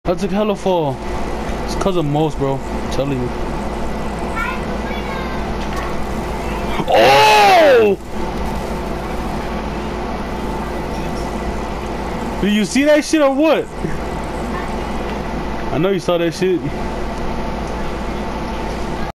I took hella fall. It's cause of most, bro. I'm telling you. Oh! Did you see that shit or what? I know you saw that shit.